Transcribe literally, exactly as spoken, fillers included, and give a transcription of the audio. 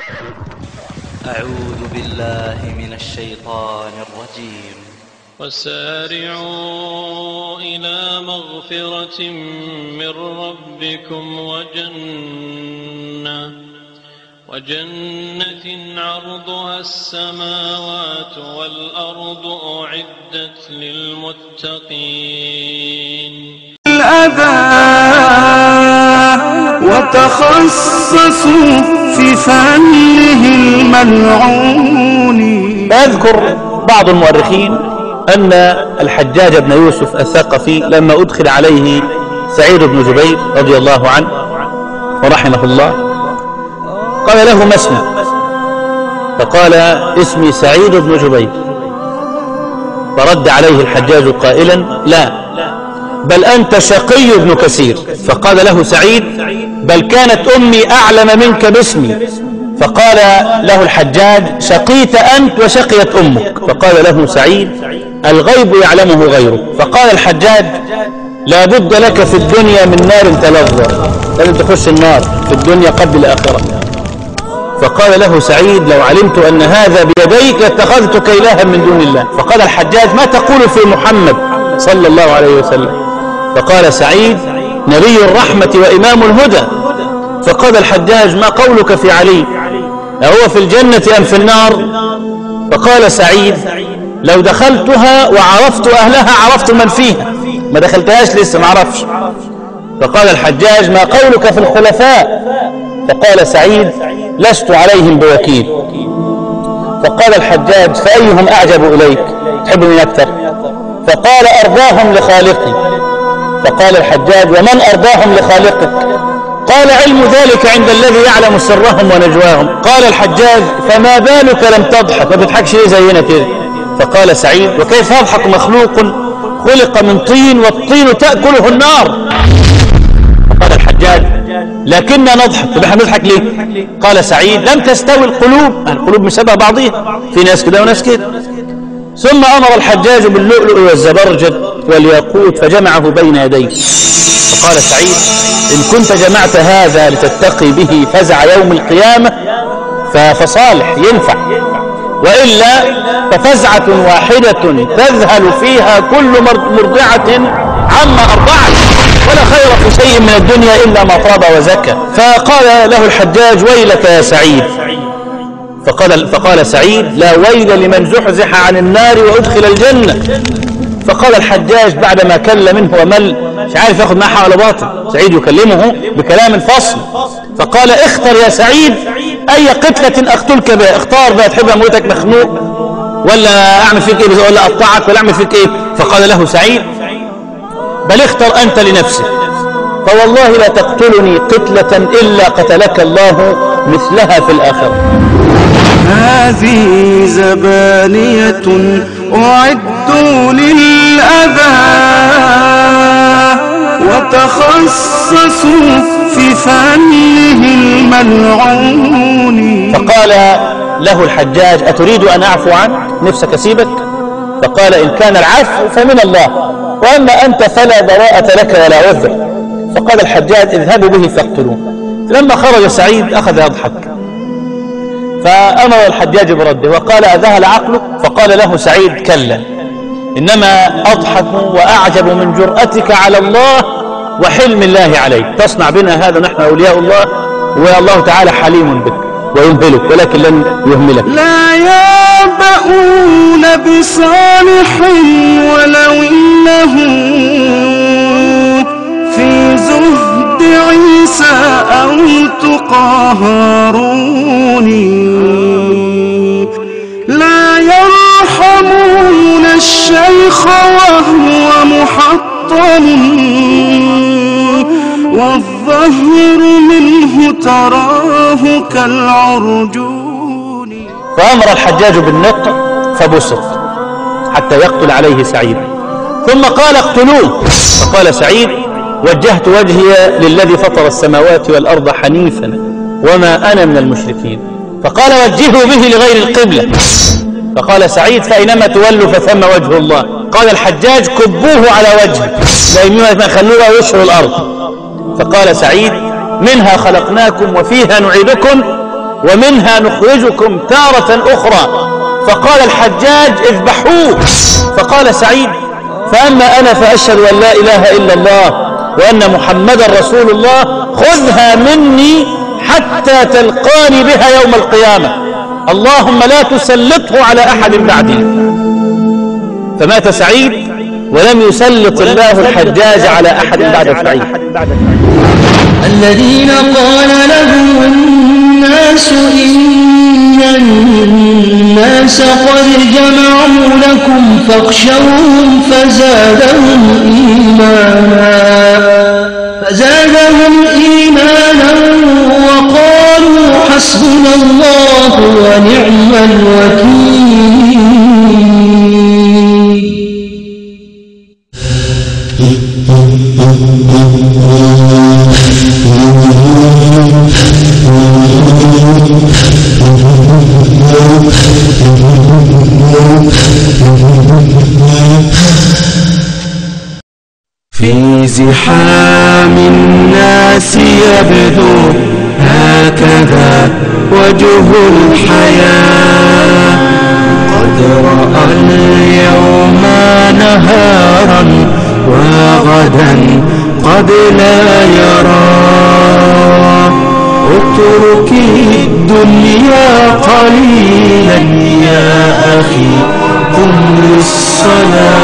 أعوذ بالله من الشيطان الرجيم. وسارعوا إلى مغفرة من ربكم وجنة وجنة عرضها السماوات والأرض أعدت للمتقين. الأذى وتخصصوا في فنه الملعون. يذكر بعض المؤرخين أن الحجاج بن يوسف الثقفي لما أدخل عليه سعيد بن جبير رضي الله عنه ورحمه الله قال له ما اسمك؟ فقال اسمي سعيد بن جبير. فرد عليه الحجاج قائلا لا، بل أنت شقي بن كثير. فقال له سعيد بل كانت أمي أعلم منك باسمي. فقال له الحجاج شقيت أنت وشقيت أمك. فقال له سعيد الغيب يعلمه غيرك. فقال الحجاج لا بد لك في الدنيا من نار تلظى، لازم تخش النار في الدنيا قبل الآخرة. فقال له سعيد لو علمت أن هذا بيديك لاتخذتك إلها من دون الله. فقال الحجاج ما تقول في محمد صلى الله عليه وسلم؟ فقال سعيد نبي الرحمة وإمام الهدى. فقال الحجاج ما قولك في علي؟ أهو في الجنة أم في النار؟ فقال سعيد لو دخلتها وعرفت أهلها عرفت من فيها، ما دخلتهاش لسه ما عرفش. فقال الحجاج ما قولك في الخلفاء؟ فقال سعيد لست عليهم بوكيل. فقال الحجاج فأيهم أعجب إليك، تحب من أكثر؟ فقال أرضاهم لخالقي. فقال الحجاج ومن أرضاهم لخالقك؟ قال علم ذلك عند الذي يعلم سرهم ونجواهم. قال الحجاج فما بالك لم تضحك، ما بتضحكش ليه زينا كده؟ فقال سعيد وكيف يضحك مخلوق خلق من طين والطين تأكله النار؟ فقال الحجاج لكننا نضحك. طب احنا نضحك ليه؟ قال سعيد لم تستوي القلوب، القلوب مش شبه بعضيها، في ناس كده وناس كده. ثم أمر الحجاج باللؤلؤ والزبرجد والياقوت فجمعه بين يديه. فقال سعيد إن كنت جمعت هذا لتتقي به فزع يوم القيامة فصالح ينفع، وإلا ففزعة واحدة تذهل فيها كل مرضعة عما أرضعت، ولا خير في شيء من الدنيا إلا ما طاب وزكى. فقال له الحجاج ويلك يا سعيد. فقال, فقال سعيد لا ويل لمن زحزح عن النار وأدخل الجنة. فقال الحجاج بعدما كل منه ومل مش عارف ياخد معه حق ولا باطل، سعيد يكلمه بكلام فصل. فقال اختر يا سعيد أي قتلة أقتلك بها، اختار بقى، تحب أموتك مخنوق ولا أعمل فيك إيه، ولا أقطعك ولا أعمل فيك إيه؟ فقال له سعيد بل اختر أنت لنفسك، فوالله لا تقتلني قتلة إلا قتلك الله مثلها في الآخرة. هذه زبانية أعدوا للأذى وتخصصوا في فنه الملعون. فقال له الحجاج أتريد أن أعفو عنك؟ نفسك أسيبك؟ فقال إن كان العفو فمن الله، وأما أنت فلا براءة لك ولا عذر. فقال الحجاج اذهبوا به فاقتلوه. لما خرج سعيد أخذ يضحك، فأمر الحجاج برده وقال أذهل عقلك؟ فقال له سعيد كلا، إنما أضحك وأعجب من جرأتك على الله وحلم الله عليك. تصنع بنا هذا نحن أولياء الله، والله تعالى حليم بك ويمهلك ولكن لن يهملك. لا يبأون بصالح ولو إنه في زهد عيسى أو تقى هارون. لا يرحمون الشيخ وهو محطم والظهر منه تراه كالعرجون. فأمر الحجاج بالنق فبسط حتى يقتل عليه سعيد، ثم قال اقتلوه. فقال سعيد وجهت وجهي للذي فطر السماوات والأرض حنيفا وما أنا من المشركين. فقال وجهوا به لغير القبلة. فقال سعيد فأينما تولوا فثم وجه الله. قال الحجاج كبوه على وجهه لا خلوه ويشهر الأرض. فقال سعيد منها خلقناكم وفيها نعيدكم ومنها نخرجكم تارة أخرى. فقال الحجاج اذبحوه. فقال سعيد فأما أنا فأشهد أن لا إله إلا الله وأن محمدا رسول الله، خذها مني حتى تلقاني بها يوم القيامة، اللهم لا تسلطه على أحد بعدي. فمات سعيد ولم يسلط الله الحجاج على أحد بعد سعيد. الذين قال لهم الناس إن الناس قد جمعوا لكم فاخشوهم فزادهم إيمانا فزادهم إيمانا وقالوا حسبنا الله ونعم الوكيل. في زحام الناس يبدو هكذا وجه الحياة، قد رأى اليوم نهارا وغدا قد لا يرى. اترك الدنيا قليلا يا أخي قم للصلاة،